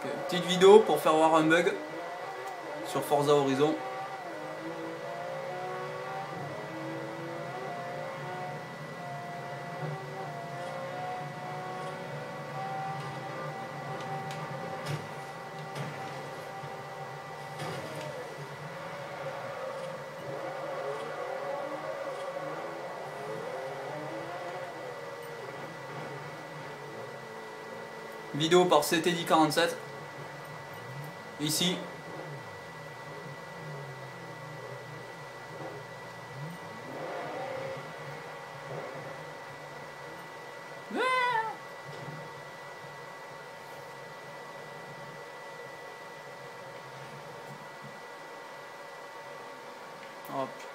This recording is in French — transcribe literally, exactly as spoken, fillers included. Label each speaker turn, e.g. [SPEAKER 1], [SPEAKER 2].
[SPEAKER 1] Okay. Petite vidéo pour faire voir un bug sur Forza Horizon. Vidéo par C T D quarante-sept. Ici. Oh putain.